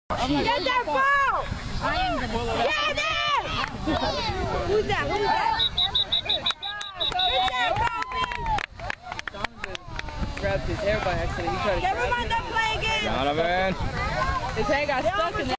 Get that ball! Get it! Who's that? Who's that? Good job, Kobe! Grabbed his hair by accident. He tried to Never mind, don't play again. Donovan. His hair got stuck in there.